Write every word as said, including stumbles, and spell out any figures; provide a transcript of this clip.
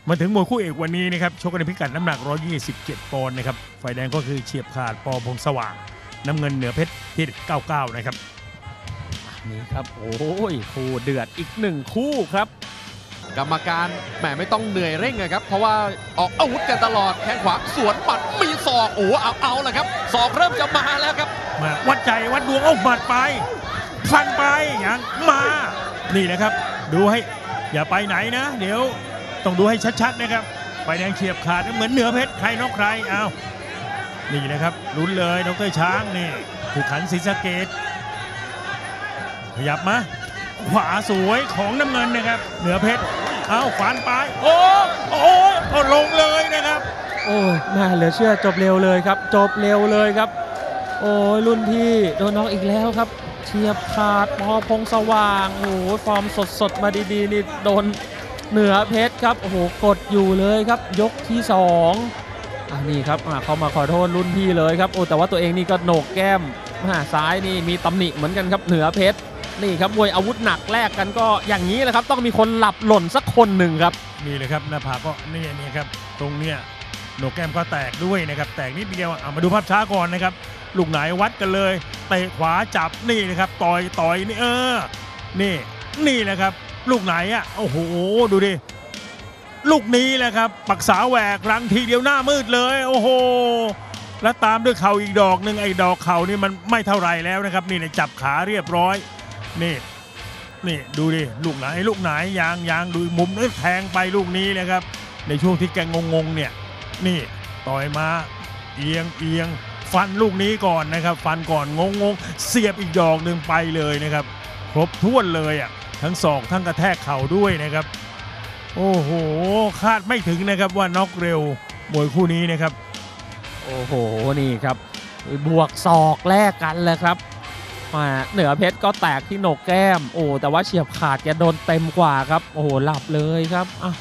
มาถึงมวยคู่เอกวันนี้นะครับชกกันในพิกัดน้ำหนักหนึ่งร้อยยี่สิบเจ็ดปอนด์นะครับฝ่ายแดงก็คือเฉียบขาดปอพงษ์สว่างน้ำเงินเหนือเพชรที่เก้าสิบเก้านะครับนี่ครับโอ้ยคู่เดือดอีกหนึ่งคู่ครับกรรมการแหมไม่ต้องเหนื่อยเร่งนะครับเพราะว่าออกอาวุธกันตลอดแข้งขวาสวนหมัดมีศอกโอ้เอาเอาแหละครับศอกเริ่มจะมาแล้วครับมาวัดใจวัดดวงเอาหมัดไปฟันไปอย่างมานี่นะครับดูให้อย่าไปไหนนะเดี๋ยวต้องดูให้ชัดๆนะครับฝ่ายแดงเฉียบขาดเหมือนเหนือเพชรใครนอกใครเอานี่นะครับลุ้นเลยดร.ช้างนี่ผู้ขันศรีสะเกษขยับมาขวาสวยของน้ำเงินนะครับเหนือเพชรเอาขวานไปโอ้โอ้ก็ลงเลยนะครับโอ้ยน่าเหลือเชื่อจบเร็วเลยครับจบเร็วเลยครับโอ้ยรุ่นพี่โดนน้องอีกแล้วครับเฉียบขาดปอพงษ์สว่างโอ้โหฟอร์มสดๆมาดีๆนี่โดนเหนือเพชรครับโอ้โหกดอยู่เลยครับยกที่สองอ่านี่ครับอ่าเขามาขอโทษรุ่นพี่เลยครับโอ้แต่ว่าตัวเองนี่ก็โหนกแก้มซ้ายนี่มีตำหนิเหมือนกันครับเหนือเพชรนี่ครับมวยอาวุธหนักแลกกันก็อย่างนี้แหละครับต้องมีคนหลับหล่นสักคนหนึ่งครับนี่เลยครับหน้าผากก็นี่นี่ครับตรงเนี้ยโหนกแก้มก็แตกด้วยนะครับแตกนิดเดียวเอามาดูภาพช้าก่อนนะครับลูกไหนวัดกันเลยเตะขวาจับนี่นะครับต่อยต่อยนี่เออนี่นี่แหละครับลูกไหนอ่ะโอ้โหดูดิลูกนี้แหละครับปักษาแหวกรังทีเดียวหน้ามืดเลยโอ้โหแล้วตามด้วยเข่าอีกดอกหนึ่งไอ้ดอกเข่านี่มันไม่เท่าไรแล้วนะครับนี่จับขาเรียบร้อยนี่นี่ดูดิลูกไหนลูกไหนยางยางดูมุมนี้แทงไปลูกนี้นะครับในช่วงที่แกงงงเนี่ยนี่ต่อยมาเอียงเอียงฟันลูกนี้ก่อนนะครับฟันก่อนงงงเสียบอีกดอกหนึ่งไปเลยนะครับครบถ้วนเลยอ่ะทั้งศอกทั้งกระแทกเข่าด้วยนะครับโอ้โหคาดไม่ถึงนะครับว่าน็อกเร็วมวยคู่นี้นะครับโอ้โหนี่ครับบวกศอกแลกกันเลยครับมาเหนือเพชรก็แตกที่โหนกแก้มโอ้แต่ว่าเฉียบขาดแกโดนเต็มกว่าครับโอ้โหหลับเลยครับ